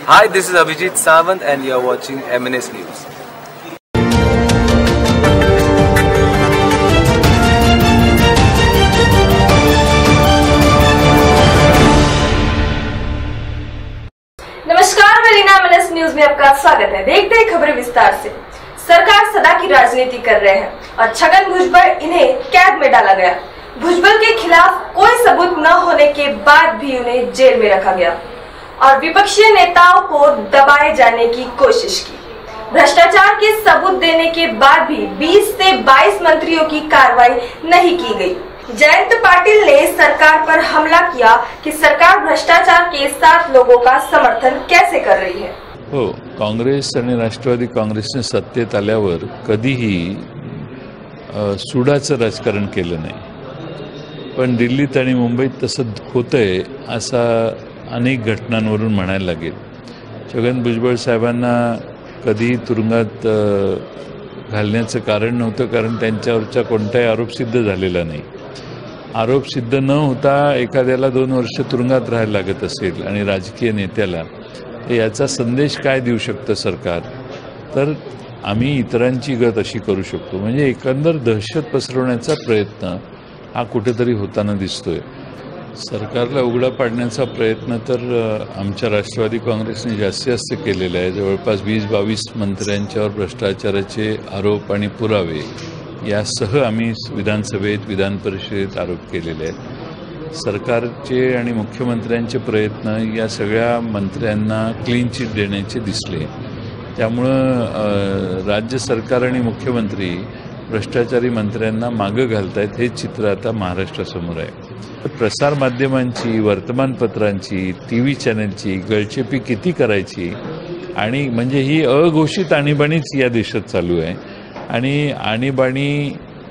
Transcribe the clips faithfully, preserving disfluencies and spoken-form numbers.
Hi, this is Abhijit Sawant and you are watching M N S News. नमस्कार, मैं Leena, M N S news में आपका स्वागत है। देखते हैं खबरें विस्तार से। सरकार सदा की राजनीति कर रहे हैं और छगन भुजबल इन्हें कैद में डाला गया। भुजबल के खिलाफ कोई सबूत न होने के बाद भी उन्हें जेल में रखा गया और विपक्षी नेताओं को दबाए जाने की कोशिश की। भ्रष्टाचार के सबूत देने के बाद भी बीस से बाईस मंत्रियों की कार्रवाई नहीं की गई। जयंत पाटिल ने सरकार पर हमला किया कि सरकार भ्रष्टाचार के साथ लोगों का समर्थन कैसे कर रही है। हो, काँग्रेस आणि राष्ट्रवादी काँग्रेसने सत्तेत आल्यावर कधीही सुडाचं राजकारण केलं नाही, पण दिल्लीत आणि मुंबईत तसं होतंय असा अनेक घटनांवरून म्हणायला लागेल। छगन भुजबळ साहेबांना कधी तुरुंगात घालण्याचं कारण नव्हतं, कारण त्यांच्यावरचा कोणताही आरोप सिद्ध झालेला नाही। आरोप सिद्ध न होता एखाद्याला दोन वर्ष तुरुंगात राहायला लागत असेल आणि राजकीय नेत्याला याचा संदेश काय देऊ शकतं सरकार? तर आम्ही इतरांची गत अशी करू शकतो, म्हणजे एकंदर दहशत पसरवण्याचा प्रयत्न हा कुठेतरी होताना दिसतोय। सरकारला उघडा पाडण्याचा प्रयत्न तर आमच्या राष्ट्रवादी काँग्रेसने जास्तीत जास्त केलेला आहे। जवळपास वीस बावीस मंत्र्यांच्यावर भ्रष्टाचाराचे आरोप आणि पुरावे यासह आम्ही विधानसभेत विधान परिषदेत आरोप केलेले आहेत। सरकारचे आणि मुख्यमंत्र्यांचे प्रयत्न या सगळ्या मंत्र्यांना क्लीन चिट देण्याचे दिसले। त्यामुळं राज्य सरकार आणि मुख्यमंत्री भ्रष्टाचारी मंत्र्यांना मागं घालतायत हे चित्र आता महाराष्ट्रासमोर आहे। प्रसार माध्यमांची, वर्तमानपत्रांची, टी व्ही चॅनलची गळचेपी किती करायची आणि म्हणजे ही अघोषित आणीबाणीच या देशात चालू आहे आणि आणीबाणी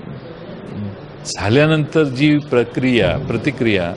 झाल्यानंतर जी प्रक्रिया प्रतिक्रिया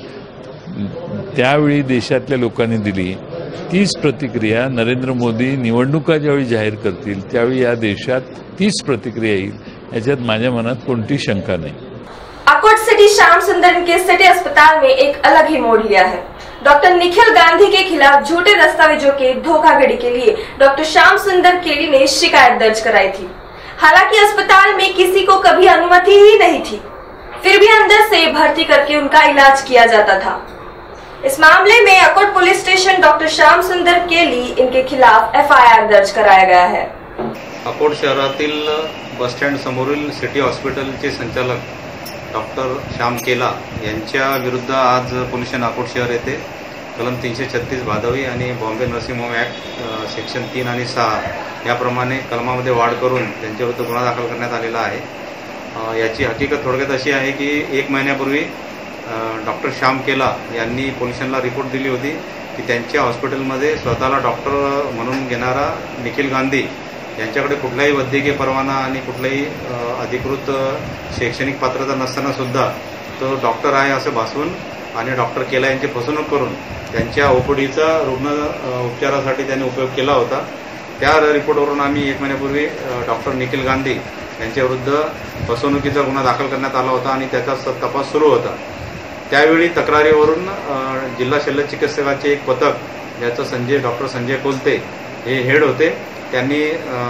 त्यावेळी देशातल्या लोकांनी दिली, तीच प्रतिक्रिया नरेंद्र मोदी निवडणुका ज्यावेळी जाहीर करतील त्यावेळी या देशात तीच प्रतिक्रिया येईल, याच्यात माझ्या मनात कोणती शंका नाही। अकोट सिटी श्याम सुंदर के सिटी अस्पताल में एक अलग ही मोड़ लिया है। डॉक्टर निखिल गांधी के खिलाफ झूठे दस्तावेजों के धोखाधड़ी के लिए डॉक्टर श्याम सुंदर केली ने शिकायत दर्ज कराई थी। हालांकि अस्पताल में किसी को कभी अनुमति ही नहीं थी, फिर भी अंदर से भर्ती करके उनका इलाज किया जाता था। इस मामले में Akot police station doctor Shyam Sundar Keli इनके खिलाफ एफ आई आर दर्ज कराया गया है। अकोट शहरातील बस स्टँड समोरील सिटी हॉस्पिटलचे संचालक डॉक्टर श्याम केला यांच्या विरुद्ध आज पोलीस स्टेशन अकोट शहर येथे कलम तीनशे छत्तीस भादवी आणि Bombay nursing home act section तीन आणि सहा याप्रमाणे कलमामध्ये वाढ करून त्यांच्याविरुद्ध गुन्हा दाखल करण्यात आलेला आहे। याची हकीकत थोडक्यात अशी आहे की एक महिन्यापूर्वी डॉक्टर श्याम केला यांनी पोलिसांना रिपोर्ट दिली होती की त्यांच्या हॉस्पिटलमध्ये स्वतःला डॉक्टर म्हणून घेणारा निखिल गांधी यांच्याकडे कुठलाही वैद्यकीय परवाना आणि कुठलाही अधिकृत शैक्षणिक पात्रता नसताना सुद्धा तो डॉक्टर आहे असं भासवून आणि डॉक्टर केला यांची फसवणूक करून त्यांच्या ओपीडीचा रुग्ण उपचारासाठी त्यांनी उपयोग केला होता। त्या रिपोर्टवरून आम्ही एक महिन्यापूर्वी डॉक्टर निखिल गांधी यांच्याविरुद्ध फसवणुकीचा गुन्हा दाखल करण्यात आला होता आणि त्याचा तपास सुरू होता। त्यावेळी तक्रारीवरून जिल्हा शल्य चिकित्सकाचे एक पथक ज्याचं संजय डॉक्टर संजय कोलते हे हेड होते, त्यांनी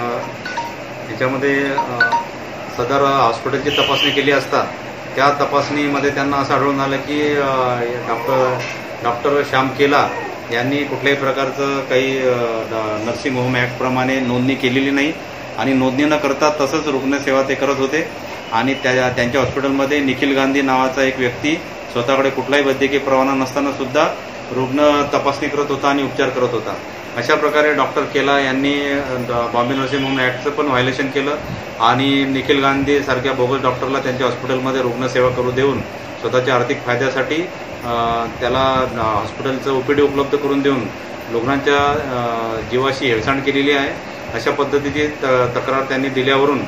याच्यामध्ये सदर हॉस्पिटलची तपासणी केली असता त्या तपासणीमध्ये त्यांना असं आढळून आलं की डॉक्टर डॉक्टर श्याम केला यांनी कुठल्याही प्रकारचं काही नर्सिंग होम ॲक्टप्रमाणे नोंदणी केलेली नाही आणि नोंदणी न करता तसंच रुग्णसेवा ते करत होते आणि त्या त्यांच्या हॉस्पिटलमध्ये निखिल गांधी नावाचा एक व्यक्ती स्वतःकडे कुठलाही वैद्यकीय परवाना नसताना सुद्धा रुग्ण तपासणी करत होता आणि उपचार करत होता। अशा प्रकारे डॉक्टर केला यांनी बॉम्बे नर्सिंग होम ॲक्टचं पण व्हायलेशन केलं आणि निखिल गांधी सारख्या बोगस डॉक्टरला त्यांच्या हॉस्पिटलमध्ये रुग्णसेवा करू देऊन स्वतःच्या आर्थिक फायद्यासाठी त्याला हॉस्पिटलचं ओपीडी उपलब्ध करून देऊन रुग्णांच्या जीवाशी हेळसांड केलेली आहे। अशा पद्धतीची तक्रार त्यांनी दिल्यावरून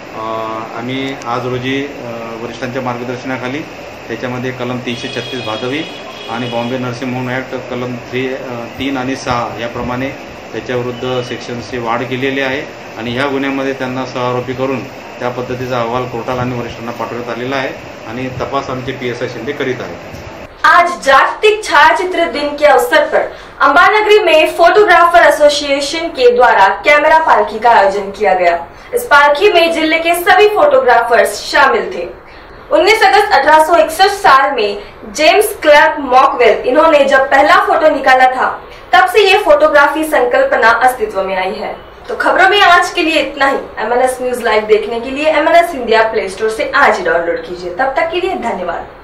आम्ही आज रोजी वरिष्ठांच्या मार्गदर्शनाखाली त्याच्यामध्ये कलम तीनशे छत्तीस भादवी आणि बॉम्बे नर्सिंग होम ॲक्ट कलम थ्री तीन आणि सहा याप्रमाणे त्याच्याविरुद्ध सेक्शन्सची वाढ केलेली आहे आणि ह्या गुन्ह्यामध्ये त्यांना सहआरोपी करून त्या पद्धतीचा अहवाल कोर्टाला आणि वरिष्ठांना पाठवण्यात आलेला आहे आणि तपास आमचे पी एस आय शिंदे करीत आहेत। आज जागतिक छायाचित्र दिन के अवसर पर अंबानगरी में फोटोग्राफर एसोसिएशन के द्वारा कैमरा पालकी का आयोजन किया गया। इस पालकी में जिले के सभी फोटोग्राफर्स शामिल थे। उन्नीस अगस्त अठारह सौ इकसठ साल में जेम्स क्लर्क मॉकवेल इन्होंने जब पहला फोटो निकाला था, तब से ये फोटोग्राफी संकल्पना अस्तित्व में आई है। तो खबरों में आज के लिए इतना ही। एमएनएस न्यूज लाइव देखने के लिए एमएनएस हिंदी प्ले स्टोर से आज ही डाउनलोड कीजिए। तब तक के लिए धन्यवाद।